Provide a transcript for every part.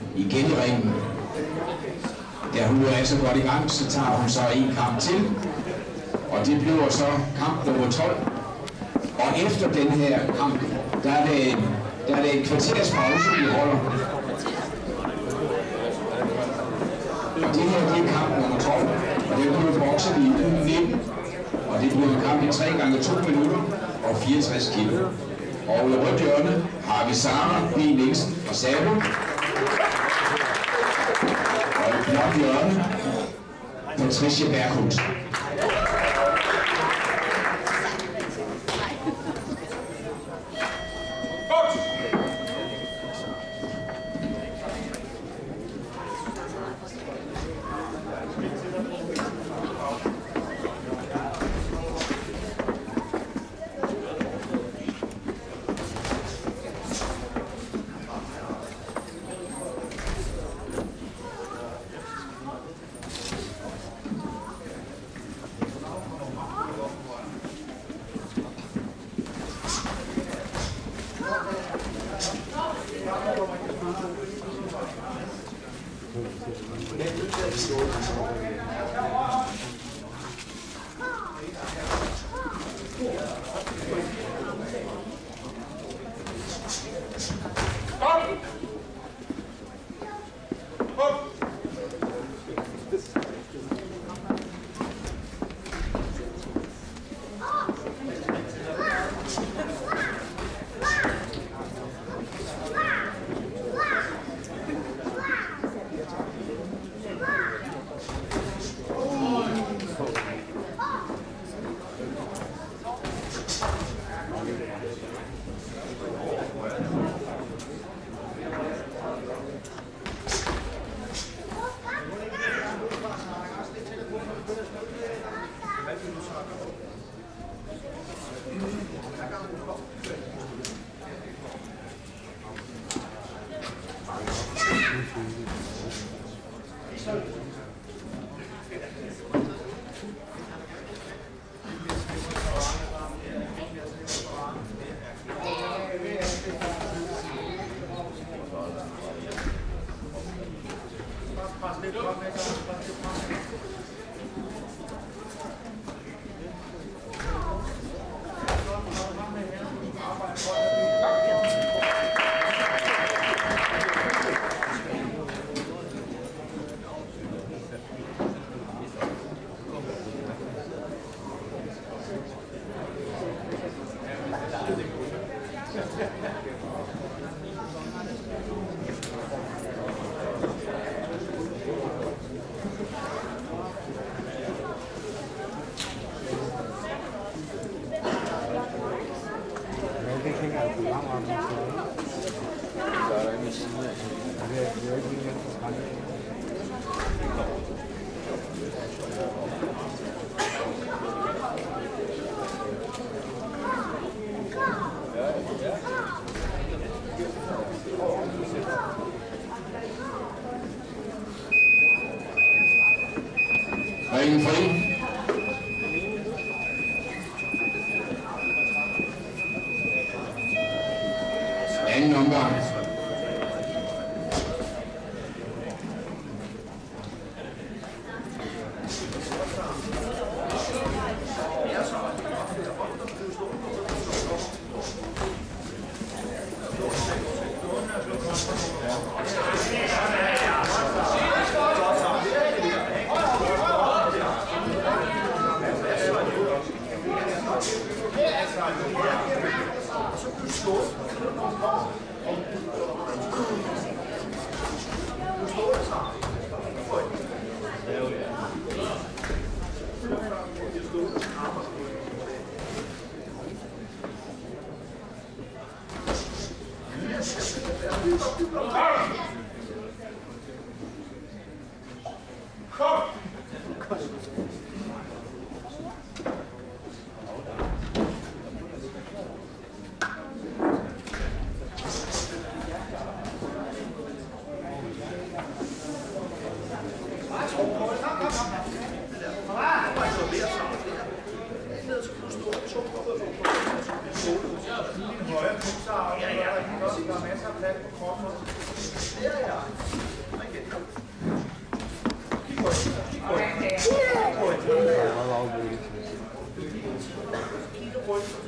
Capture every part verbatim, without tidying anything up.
igen i ringen. Da hun er så godt i gang, så tager hun så en kamp til, og det bliver så kamp nummer tolv. Og efter den her kamp, der er det, der er det en kvarters pause, vi holder. Og det her, det er kamp nummer tolv, og det bliver bokset i uge nitten. Og det bliver en kamp i tre gange to minutter og fireogtres kilo. Og i rødt hjørne har vi Sara B. Nielsen fra Sabo. Og i blåt hjørne Patricia Berghus. Ringen fri. Anden omgang. Ja, ja. Der er masser af plads på kroppen. Ja, ja.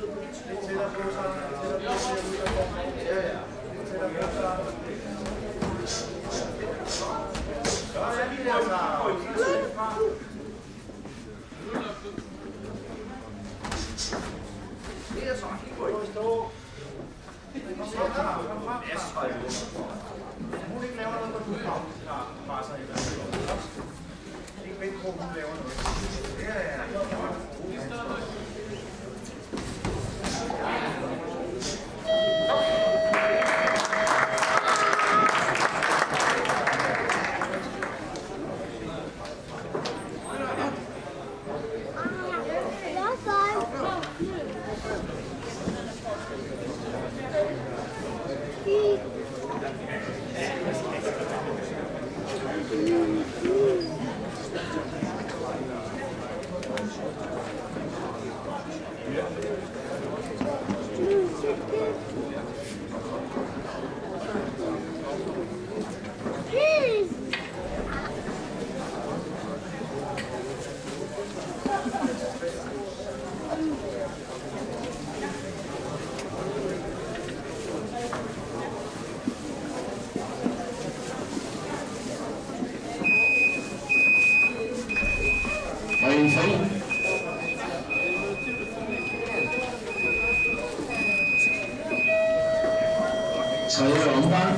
Tredje omgang.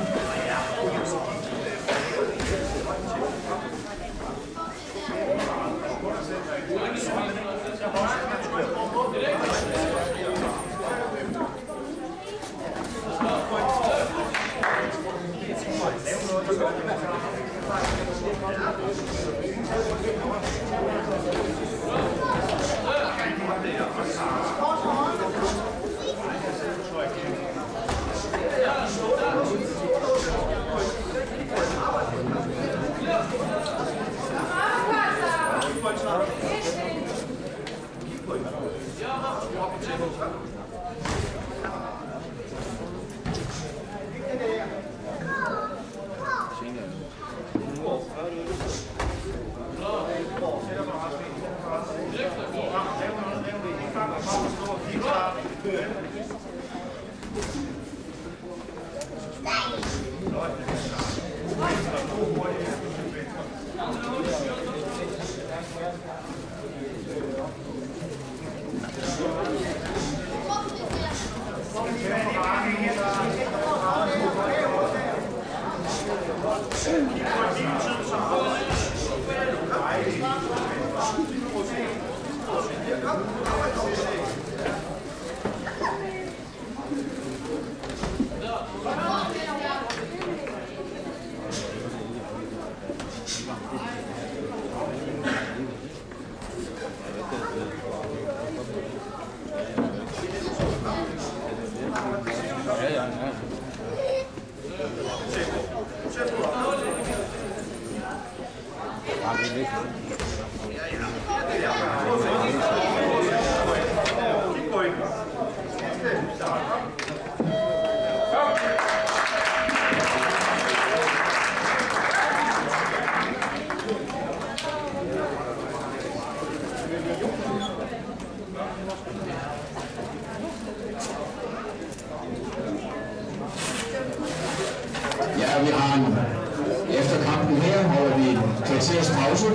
Ja, vi har en, efter kampen her holder vi en kvarters pause.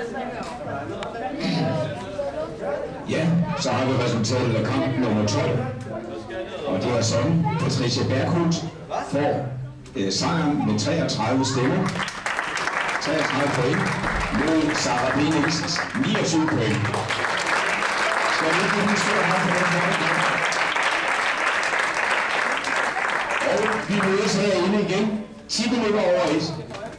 Ja, så har vi resultatet af kamp nummer tolv. Og det er sådan, Patricia Berghult får øh, sejren med treogtredive stemmer. treogtredive point mod Sara B. Nielsens niogtyve point. Skal vi ikke lige stå her for den her? Og vi mødes herinde igen ti minutter over et.